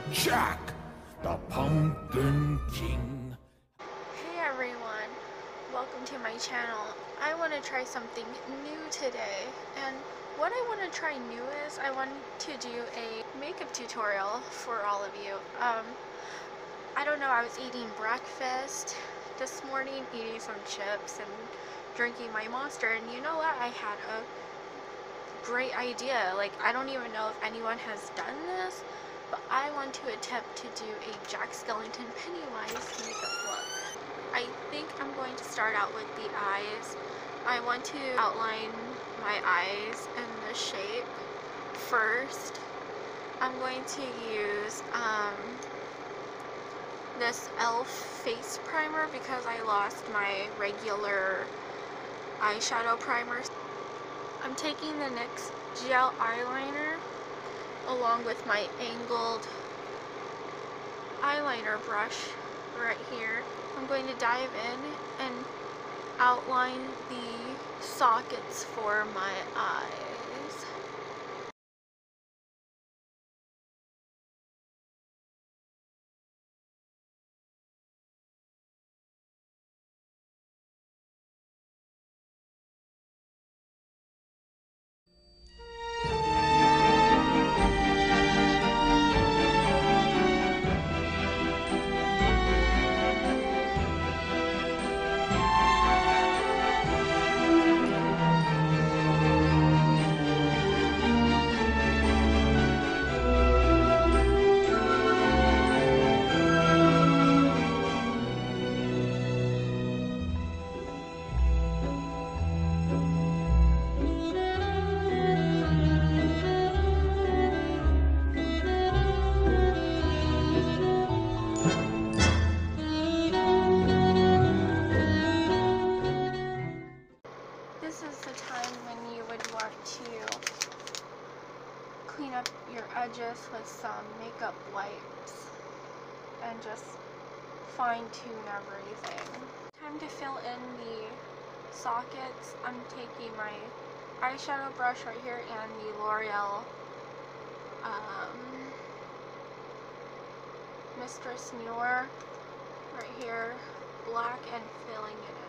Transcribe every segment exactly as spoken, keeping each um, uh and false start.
Jack, the Pumpkin King. Hey everyone, welcome to my channel. I want to try something new today, and what I want to try new is I want to do a makeup tutorial for all of you. Um, I don't know, I was eating breakfast this morning, eating some chips and drinking my Monster, and you know what, I had a great idea. Like, I don't even know if anyone has done this, but I want to attempt to do a Jack Skellington Pennywise makeup look. I think I'm going to start out with the eyes. I want to outline my eyes and the shape first. I'm going to use um, this e l f face primer because I lost my regular eyeshadow primer. I'm taking the N Y X gel eyeliner along with my angled eyeliner brush right here. I'm going to dive in and outline the sockets for my eyes. This is the time when you would want to clean up your edges with some makeup wipes and just fine tune everything. Time to fill in the sockets. I'm taking my eyeshadow brush right here and the L'Oreal um, Mistress Noir right here, black, and filling it in.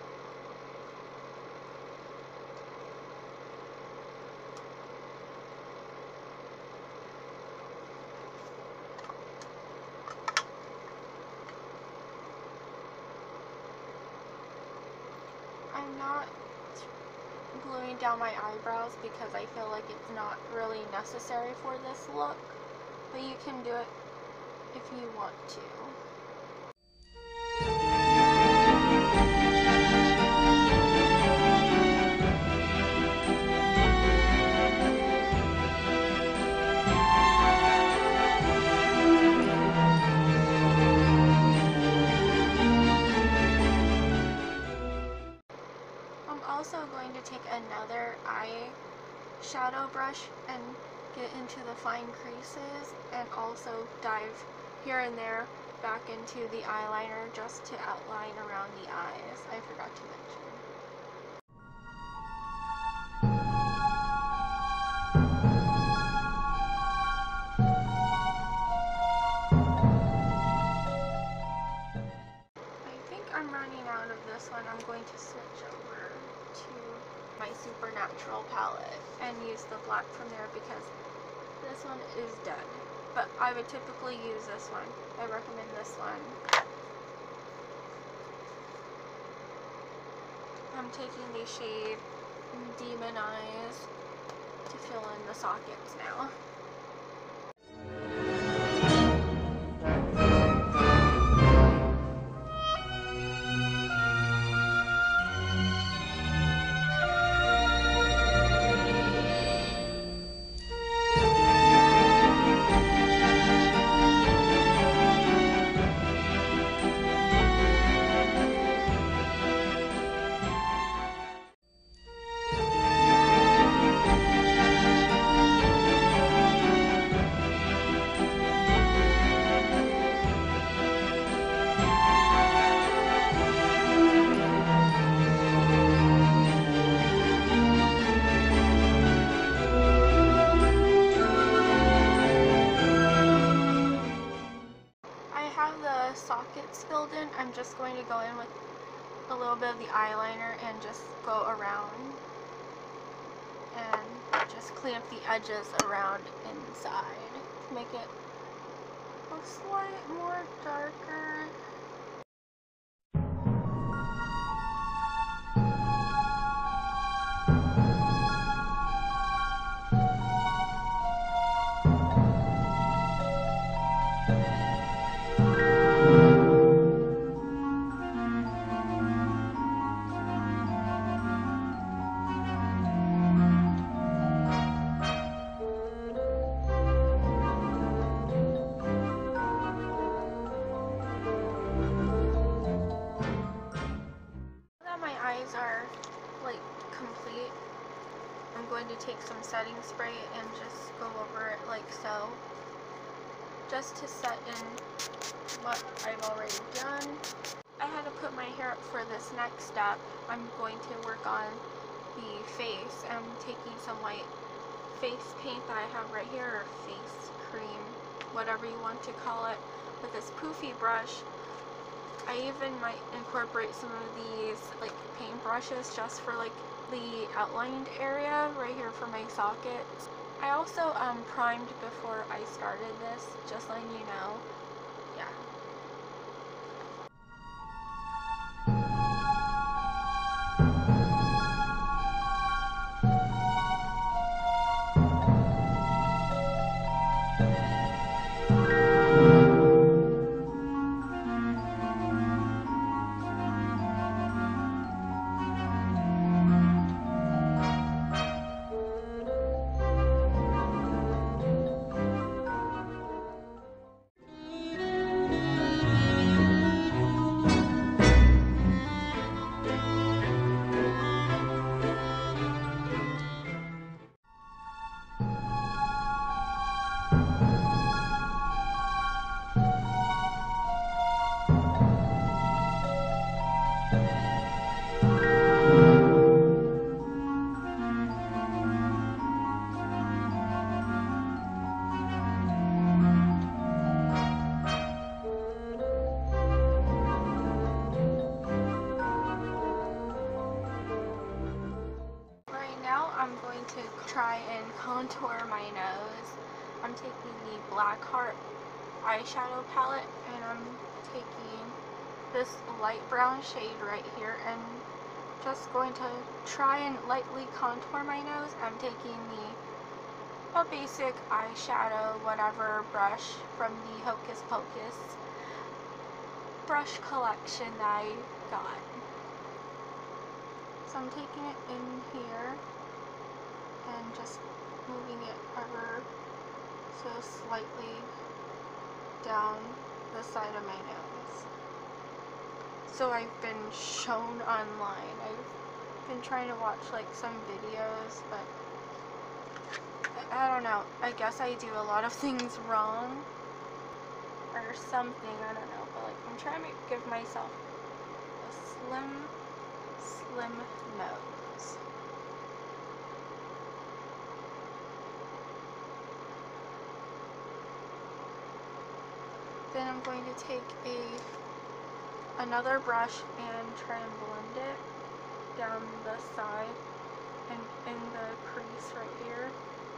I'm not gluing down my eyebrows because I feel like it's not really necessary for this look, but you can do it if you want to. Also going to take another eye shadow brush and get into the fine creases and also dive here and there back into the eyeliner just to outline around the eyes. I forgot to mention. I think I'm running out of this one. I'm going to switch over to my Supernatural palette and use the black from there because this one is dead. But I would typically use this one. I recommend this one. I'm taking the shade Demon Eyes to fill in the sockets now. filled in, I'm just going to go in with a little bit of the eyeliner and just go around and just clean up the edges around inside to make it look slightly more darker. Are like complete, I'm going to take some setting spray and just go over it like so, just to set in what I've already done. I had to put my hair up for this next step. I'm going to work on the face. I'm taking some white face paint that I have right here, or face cream, whatever you want to call it, with this poofy brush. I even might incorporate some of these like paint brushes just for like the outlined area right here for my sockets. I also um, primed before I started this, just letting you know. Yeah. I'm going to try and contour my nose. I'm taking the Black Heart eyeshadow palette and I'm taking this light brown shade right here and just going to try and lightly contour my nose. I'm taking the a basic eyeshadow whatever brush from the Hocus Pocus brush collection that I got. So I'm taking it in here and just moving it ever so slightly down the side of my nose. So I've been shown online. I've been trying to watch like some videos, but I, I don't know. I guess I do a lot of things wrong or something. I don't know. But like I'm trying to give myself a slim, slim nose. Then I'm going to take a another brush and try and blend it down the side and in the crease right here.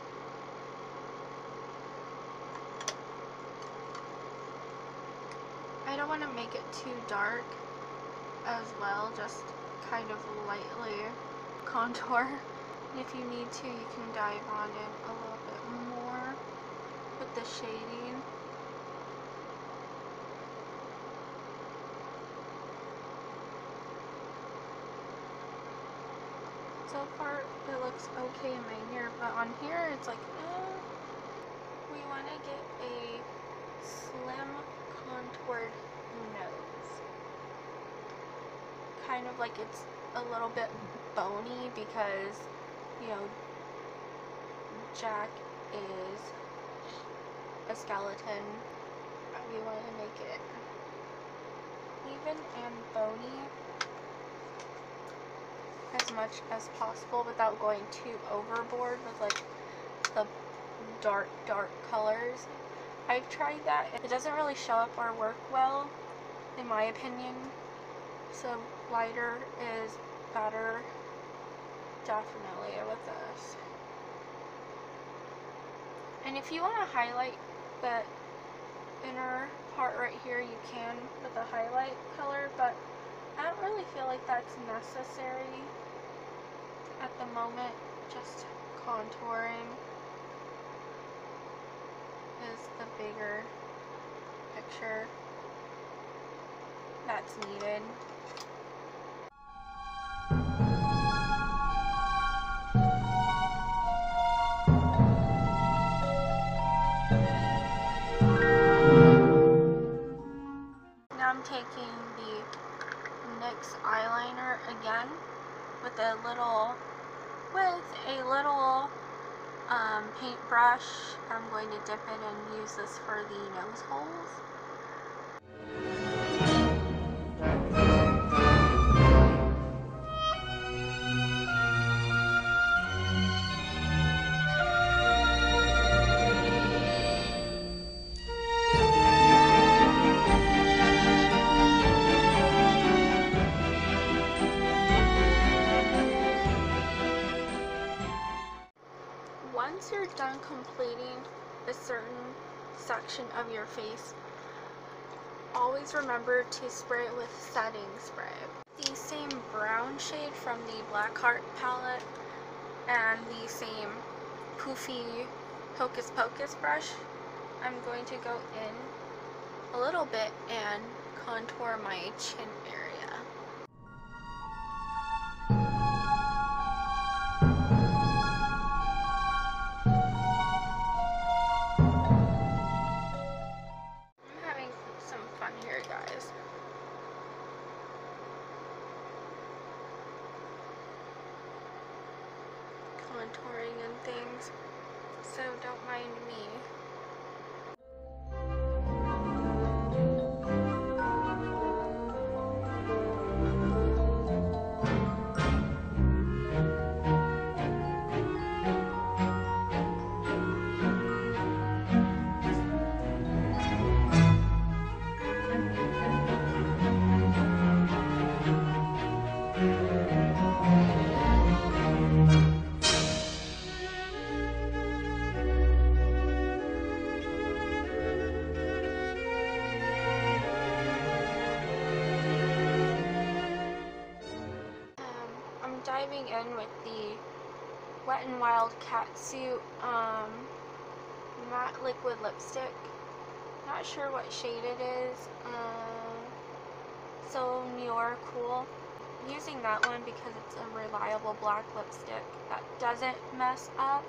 I don't want to make it too dark as well, just kind of lightly contour. And if you need to, you can dive on in a little bit more with the shading. So far it looks okay in my hair, but on here it's like, eh. We want to get a slim contoured nose. Kind of like it's a little bit bony because, you know, Jack is a skeleton. We want to make it even and bony as much as possible without going too overboard with like the dark dark colors. I've tried that. It doesn't really show up or work well in my opinion. So lighter is better, definitely, with this. And if you want to highlight the inner part right here, you can with a highlight color, but I don't really feel like that's necessary at the moment. Just contouring is the bigger picture that's needed. Now I'm taking the NYX eyeliner again with a little, with a little um, paintbrush. I'm going to dip it and use this for the nose holes. Once you're done completing a certain section of your face, always remember to spray it with setting spray. The same brown shade from the Black Heart palette and the same poofy Hocus Pocus brush, I'm going to go in a little bit and contour my chin area. Guys, contouring and things, so don't mind me. Diving in with the Wet n Wild Catsuit um, matte liquid lipstick. Not sure what shade it is. Um, so Muir Cool. I'm using that one because it's a reliable black lipstick that doesn't mess up.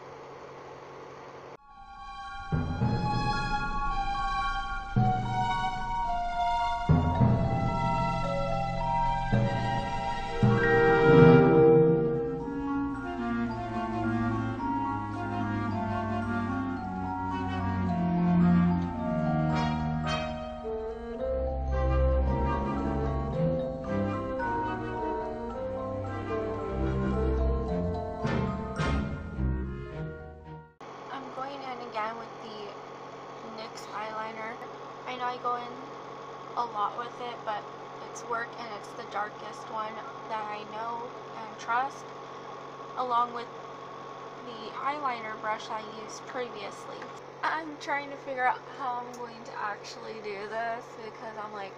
Again with the NYX eyeliner. I know I go in a lot with it, but it's work and it's the darkest one that I know and trust, along with the eyeliner brush I used previously. I'm trying to figure out how I'm going to actually do this because I'm like,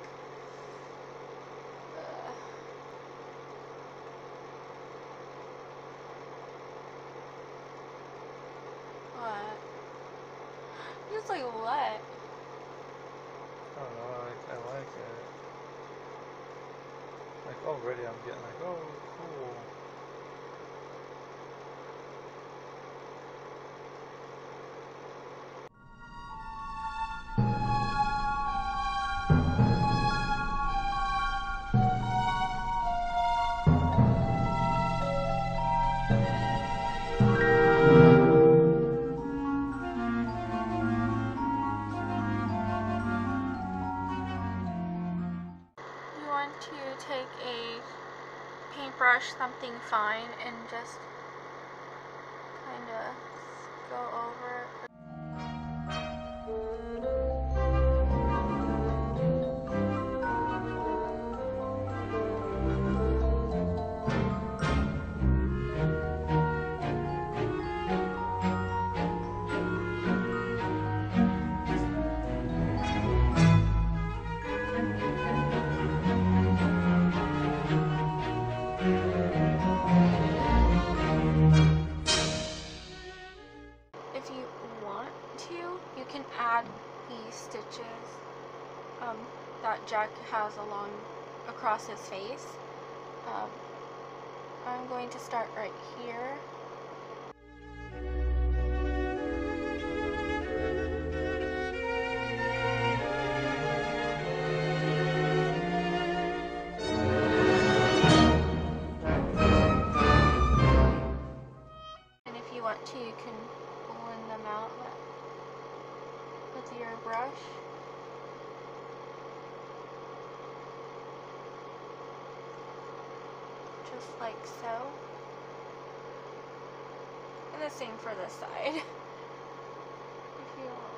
uh, what? Just like what? I don't know, I, I like it. Like already I'm getting like, oh, cool. To take a paintbrush, something fine, and just kind of go over it. add the stitches um, that Jack has along across his face. Um, I'm going to start right here. And if you want to, you can blend them out with your brush. Just like so. And the same for this side. If you want.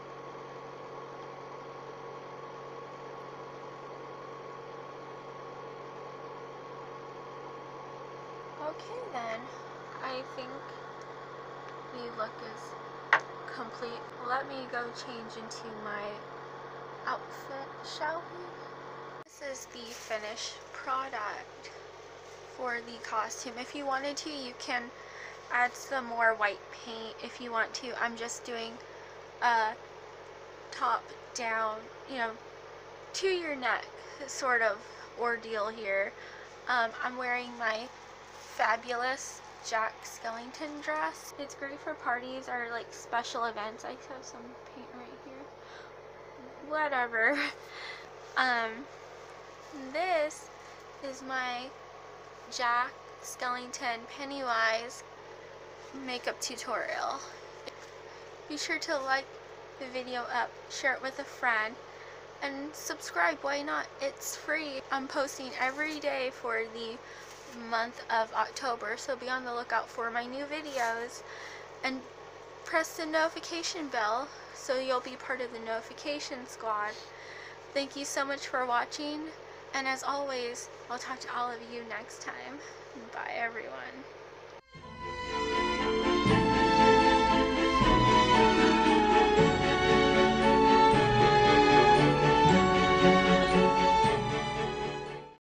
Okay then, I think the look is complete. Let me go change into my outfit, shall we? This is the finished product for the costume. If you wanted to, you can add some more white paint if you want to. I'm just doing a top down, you know, to your neck sort of ordeal here. Um, I'm wearing my fabulous Jack Skellington dress. It's great for parties or like special events. I have some paint right here. Whatever. Um, this is my Jack Skellington Pennywise makeup tutorial. Be sure to like the video up, share it with a friend, and subscribe. Why not? It's free. I'm posting every day for the month of October, so be on the lookout for my new videos and press the notification bell so you'll be part of the notification squad. Thank you so much for watching, and as always, I'll talk to all of you next time. Bye everyone.